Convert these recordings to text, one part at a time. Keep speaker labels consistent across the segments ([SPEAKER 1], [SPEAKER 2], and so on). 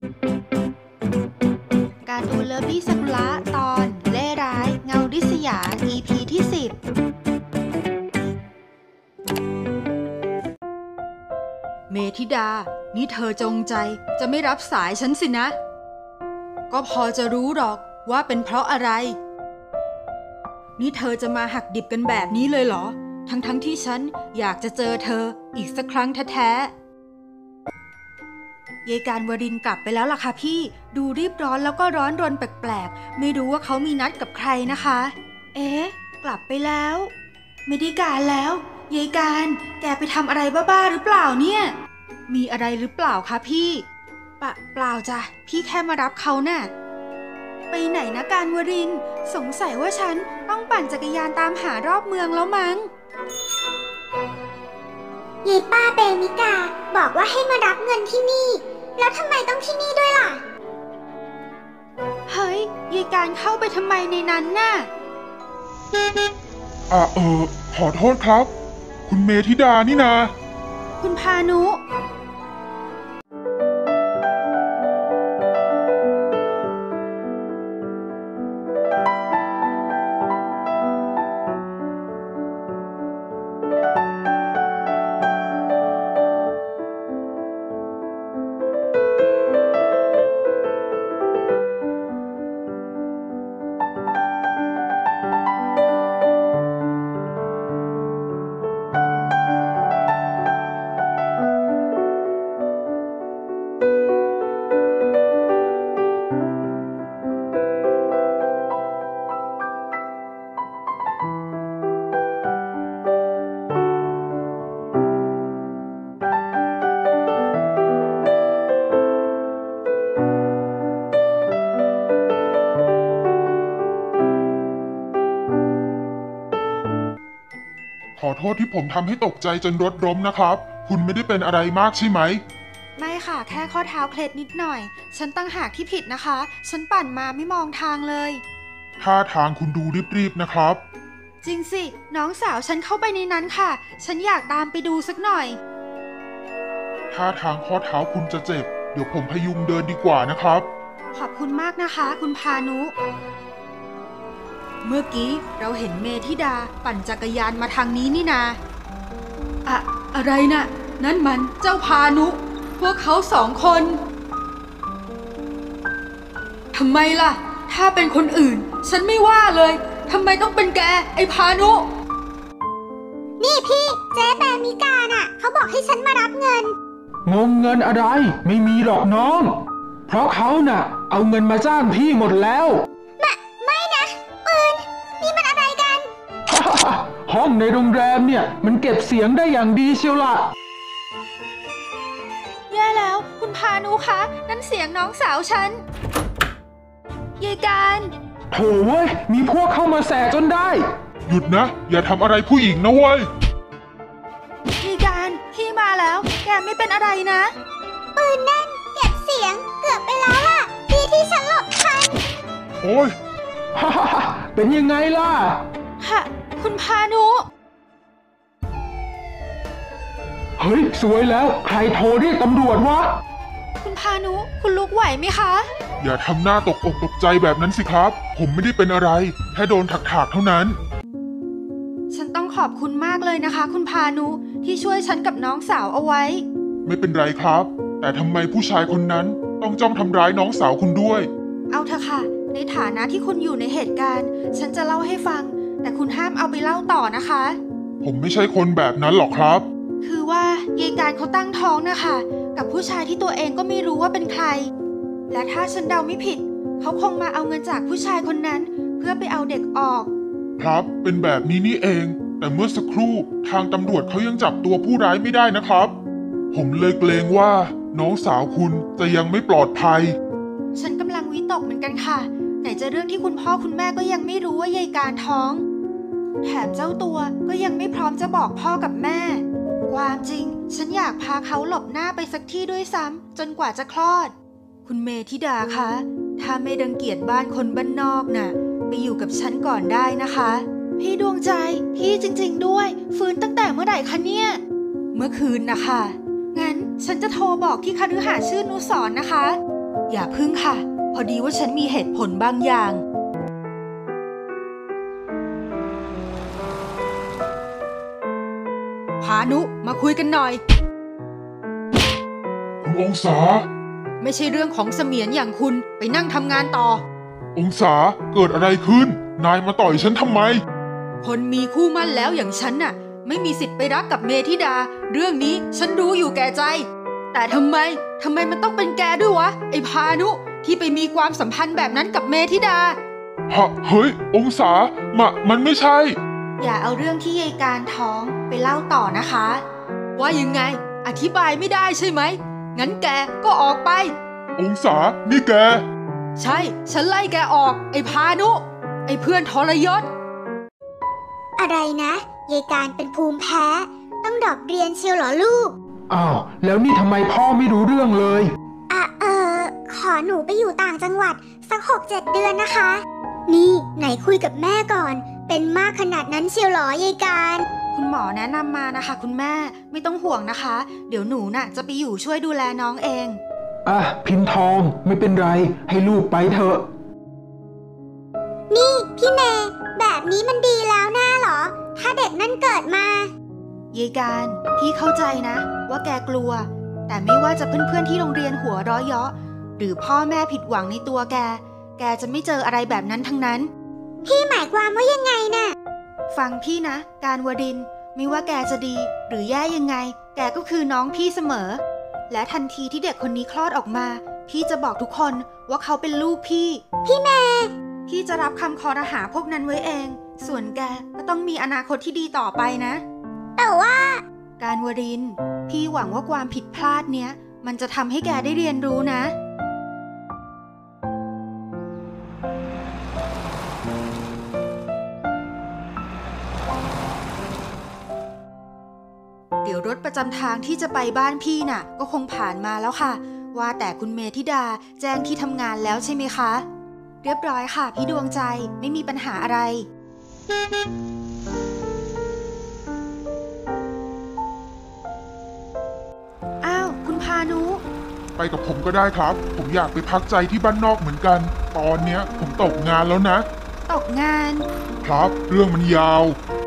[SPEAKER 1] การ์ตูนเลิฟลี่ซากุระตอนเล่ร้ายเงาริษยา EP ที่10เมธิดานี่เธอจงใจจะไม่รับสายฉันสินะก็พอจะรู้หรอกว่าเป็นเพราะอะไรนี่เธอจะมาหักดิบกันแบบนี้เลยเหรอทั้งที่ฉันอยากจะเจอเธออีกสักครั้งแท้ๆยายการวรินทร์กลับไปแล้วล่ะค่ะพี่ดูรีบร้อนแล้วก็ร้อนรนแปลกๆไม่รู้ว่าเขามีนัดกับใครนะคะเอ๊ะกลับไปแล้วไม่ได้การแล้วยายการแกไปทำอะไรบ้าๆหรือเปล่าเนี่ยมีอะไรหรือเปล่าคะพี่เปล่าจ้ะพี่แค่มารับเขาน่ะไปไหนนะการวรินทร์สงสัยว่าฉันต้องปั่นจักรยานตามหารอบเมืองแล้วมั้ง
[SPEAKER 2] ยายป้าเบมิกาบอกว่าให้มารับเงินที่นี่แล้วทำไมต้องที่นี่ด้วยล่ะ
[SPEAKER 1] เฮ้ยยายการเข้าไปทำไมในนั้นน่ะ
[SPEAKER 3] ขอโทษครับคุณเมธิดานี่นา
[SPEAKER 1] คุณพานุ
[SPEAKER 3] ขอโทษที่ผมทำให้ตกใจจนรถล้มนะครับคุณไม่ได้เป็นอะไรมากใช่ไหม
[SPEAKER 1] ไม่ค่ะแค่ข้อเท้าเคล็ดนิดหน่อยฉันตั้งหากที่ผิดนะคะฉันปั่นมาไม่มองทางเลย
[SPEAKER 3] ท่าทางคุณดูรีบๆนะครับ
[SPEAKER 1] จริงสิน้องสาวฉันเข้าไปในนั้นค่ะฉันอยากตามไปดูสักหน่อย
[SPEAKER 3] ท่าทางข้อเท้าคุณจะเจ็บเดี๋ยวผมพยุงเดินดีกว่านะครับ
[SPEAKER 1] ขอบคุณมากนะคะคุณพานุเมื่อกี้เราเห็นเมธิดาปั่นจักรยานมาทางนี้นี่นาอะไรน่ะนั่นมันเจ้าพานุพวกเขาสองคนทำไมล่ะถ้าเป็นคนอื่นฉันไม่ว่าเลยทำไมต้องเป็นแกไอ้พานุ
[SPEAKER 2] นี่พี่เจ๊แบมิกาน่ะเขาบอกให้ฉันมารับเงิน
[SPEAKER 4] เงินอะไรไม่มีหรอกน้องเพราะเขาน่ะเอาเงินมาจ้างพี่หมดแล้ว
[SPEAKER 2] ไม่นะปืนนี่มันอะไรกัน
[SPEAKER 4] ห้องในโรงแรมเนี่ยมันเก็บเสียงได้อย่างดีเชียวล่ะ
[SPEAKER 1] แย่แล้วคุณพานุคะนั่นเสียงน้องสาวฉันยายการ
[SPEAKER 4] โถ่เว้ยมีพวกเข้ามาแสจนได้
[SPEAKER 3] หยุดนะอย่าทำอะไรผู้หญิงนะเว้ย
[SPEAKER 1] ยายการพี่มาแล้วแกไม่เป็นอะไรนะ
[SPEAKER 2] ปืนนั่นเก็บเสียงเกือบไปแล้วล่ะดีที่ฉันหลบทัน
[SPEAKER 3] โอ้ย
[SPEAKER 4] เป็นยังไงล่ะ
[SPEAKER 1] ค่ะคุณพานุ
[SPEAKER 4] เฮ้ยสวยแล้วใครโทรเรียกตำรวจวะ
[SPEAKER 1] คุณพานุคุณลุกไหวไหมคะ
[SPEAKER 3] อย่าทำหน้าตกอกตกใจแบบนั้นสิครับผมไม่ได้เป็นอะไรแค่โดนถักๆเท่านั้น
[SPEAKER 1] ฉันต้องขอบคุณมากเลยนะคะคุณพานุที่ช่วยฉันกับน้องสาวเอาไว้
[SPEAKER 3] ไม่เป็นไรครับแต่ทำไมผู้ชายคนนั้นต้องจ้องทำร้ายน้องสาวคุณด้วย
[SPEAKER 1] เอาเถอะค่ะในฐานะที่คุณอยู่ในเหตุการณ์ฉันจะเล่าให้ฟังแต่คุณห้ามเอาไปเล่าต่อนะคะ
[SPEAKER 3] ผมไม่ใช่คนแบบนั้นหรอกครับ
[SPEAKER 1] คือว่ายายการเขาตั้งท้องนะคะกับผู้ชายที่ตัวเองก็ไม่รู้ว่าเป็นใครและถ้าฉันเดาไม่ผิดเขาคงมาเอาเงินจากผู้ชายคนนั้นเพื่อไปเอาเด็กออก
[SPEAKER 3] ครับเป็นแบบนี้นี่เองแต่เมื่อสักครู่ทางตำรวจเขายังจับตัวผู้ร้ายไม่ได้นะครับผมเลยเกรงว่าน้องสาวคุณจะยังไม่ปลอดภัย
[SPEAKER 1] ฉันกำลังวิตกเหมือนกันค่ะไหนจะเรื่องที่คุณพ่อคุณแม่ก็ยังไม่รู้ว่ายายการท้องแถมเจ้าตัวก็ยังไม่พร้อมจะบอกพ่อกับแม่ความจริงฉันอยากพาเขาหลบหน้าไปสักที่ด้วยซ้ำจนกว่าจะคลอดคุณเมธิดาคะถ้าไม่รังเกียจบ้านคนบ้านนอกน่ะไปอยู่กับฉันก่อนได้นะคะพี่ดวงใจพี่จริงๆด้วยฟื้นตั้งแต่เมื่อไหร่คะเนี่ยเมื่อคืนนะคะงั้นฉันจะโทรบอกที่คฤหาสน์ชื่อนุสรณ์นะคะอย่าพึ่งค่ะ พอดีว่าฉันมีเหตุผลบางอย่างพานุมาคุยกันหน่อย
[SPEAKER 3] คุณองศา
[SPEAKER 1] ไม่ใช่เรื่องของเสมียนอย่างคุณไปนั่งทำงานต่อ
[SPEAKER 3] องศาเกิดอะไรขึ้น นายมาต่อยฉันทำไม
[SPEAKER 1] คนมีคู่มั่นแล้วอย่างฉันน่ะไม่มีสิทธิ์ไปรักกับเมธิดาเรื่องนี้ฉันรู้อยู่แก่ใจแต่ทำไมมันต้องเป็นแกด้วยวะไอ้พานุที่ไปมีความสัมพันธ์แบบนั้นกับเมธิดา
[SPEAKER 3] เฮ้ยองศามันไม่ใช่
[SPEAKER 1] อย่าเอาเรื่องที่ยายการท้องไปเล่าต่อนะคะว่ายังไงอธิบายไม่ได้ใช่ไหมงั้นแกก็ออกไป
[SPEAKER 3] องศานี่แก
[SPEAKER 1] ใช่ฉันไล่แกออกไอ้พานุไอ้เพื่อนทรยศ
[SPEAKER 2] อะไรนะยายการเป็นภูมิแพ้ต้องดรอปเรียนเชียวเหรอลูก
[SPEAKER 4] อ้าวแล้วนี่ทำไมพ่อไม่รู้เรื่องเลย
[SPEAKER 2] ขอหนูไปอยู่ต่างจังหวัดสัก 6-7 เดือนนะคะนี่ไหนคุยกับแม่ก่อนเป็นมากขนาดนั้นเชียวเหรอยายการ
[SPEAKER 1] คุณหมอแนะนำมานะคะคุณแม่ไม่ต้องห่วงนะคะเดี๋ยวหนูน่ะจะไปอยู่ช่วยดูแลน้องเอง
[SPEAKER 4] พินทองไม่เป็นไรให้ลูกไปเถอะ
[SPEAKER 2] นี่พี่เมย์แบบนี้มันดีแล้วน่าเหรอถ้าเด็กนั่นเกิดม
[SPEAKER 1] ายายการพี่เข้าใจนะว่าแกกลัวแต่ไม่ว่าจะเพื่อนๆที่โรงเรียนหัวเราะเยาะหรือพ่อแม่ผิดหวังในตัวแกจะไม่เจออะไรแบบนั้นทั้งนั้น
[SPEAKER 2] พี่หมายความว่ายังไงน่ะ
[SPEAKER 1] ฟังพี่นะการวรินทร์ไม่ว่าแกจะดีหรือแย่ยังไงแกก็คือน้องพี่เสมอและทันทีที่เด็กคนนี้คลอดออกมาพี่จะบอกทุกคนว่าเขาเป็นลูกพี่
[SPEAKER 2] เมย์
[SPEAKER 1] พี่จะรับคำคอรหาพวกนั้นไว้เองส่วนแกก็ต้องมีอนาคตที่ดีต่อไปนะ
[SPEAKER 2] แต่ว่า
[SPEAKER 1] การวรินทร์พี่หวังว่าความผิดพลาดเนี้ยมันจะทำให้แกได้เรียนรู้นะเดี๋ยวรถประจำทางที่จะไปบ้านพี่น่ะก็คงผ่านมาแล้วค่ะว่าแต่คุณเมธิดาแจ้งที่ทำงานแล้วใช่ไหมคะเรียบร้อยค่ะพี่ดวงใจไม่มีปัญหาอะไรอ้าวคุณพานุ
[SPEAKER 3] ไปกับผมก็ได้ครับผมอยากไปพักใจที่บ้านนอกเหมือนกันตอนเนี้ยผมตกงานแล้วนะ
[SPEAKER 1] ตกงาน
[SPEAKER 3] ครับเรื่องมันยาว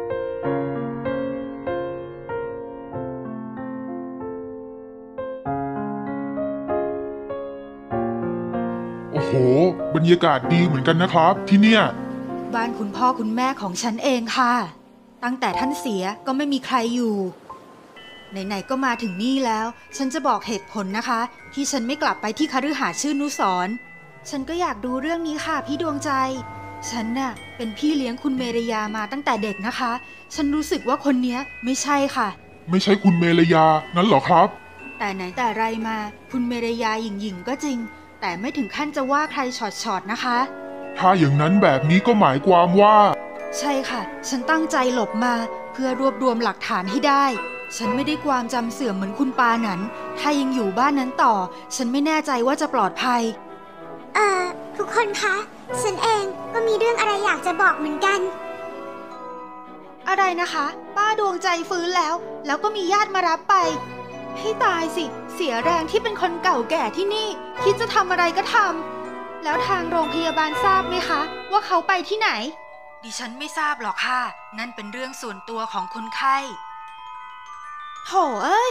[SPEAKER 3] โอ้โหบรรยากาศดีเหมือนกันนะครับที่เนี่ย
[SPEAKER 1] บ้านคุณพ่อคุณแม่ของฉันเองค่ะตั้งแต่ท่านเสียก็ไม่มีใครอยู่ไหนๆก็มาถึงนี่แล้วฉันจะบอกเหตุผลนะคะที่ฉันไม่กลับไปที่คฤหาสน์ชื่อนุสรณ์ฉันก็อยากดูเรื่องนี้ค่ะพี่ดวงใจฉันน่ะเป็นพี่เลี้ยงคุณเมรยามาตั้งแต่เด็กนะคะฉันรู้สึกว่าคนนี้ไม่ใช่ค่ะ
[SPEAKER 3] ไม่ใช่คุณเมรยางั้นเหรอครับ
[SPEAKER 1] แต่ไหนแต่ไรมาคุณเมรยาหยิ่งๆก็จริงแต่ไม่ถึงขั้นจะว่าใครช็อตนะคะ
[SPEAKER 3] ถ้าอย่างนั้นแบบนี้ก็หมายความว่า
[SPEAKER 1] ใช่ค่ะฉันตั้งใจหลบมาเพื่อรวบรวมหลักฐานให้ได้ฉันไม่ได้ความจำเสื่อมเหมือนคุณปานั้นถ้ายังอยู่บ้านนั้นต่อฉันไม่แน่ใจว่าจะปลอดภัย
[SPEAKER 2] ทุกคนคะฉันเองก็มีเรื่องอะไรอยากจะบอกเหมือนกัน
[SPEAKER 1] อะไรนะคะป้าดวงใจฟื้นแล้วก็มีญาติมารับไปให้ตายสิเสียแรงที่เป็นคนเก่าแก่ที่นี่คิดจะทำอะไรก็ทำแล้วทางโรงพยาบาลทราบไหมคะว่าเขาไปที่ไหนดิฉันไม่ทราบหรอกค่ะนั่นเป็นเรื่องส่วนตัวของคนไข้โหเอ้ย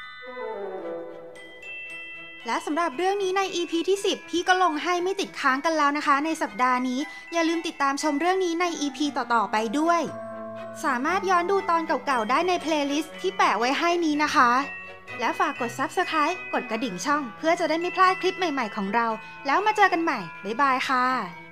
[SPEAKER 1] และสำหรับเรื่องนี้ใน EP ที่ 10พี่ก็ลงให้ไม่ติดค้างกันแล้วนะคะในสัปดาห์นี้อย่าลืมติดตามชมเรื่องนี้ใน EP ต่อๆไปด้วยสามารถย้อนดูตอนเก่าๆได้ในเพลย์ลิสต์ที่แปะไว้ให้นี้นะคะและฝากกด Subscribe กดกระดิ่งช่องเพื่อจะได้ไม่พลาดคลิปใหม่ๆของเราแล้วมาเจอกันใหม่บ๊ายบายค่ะ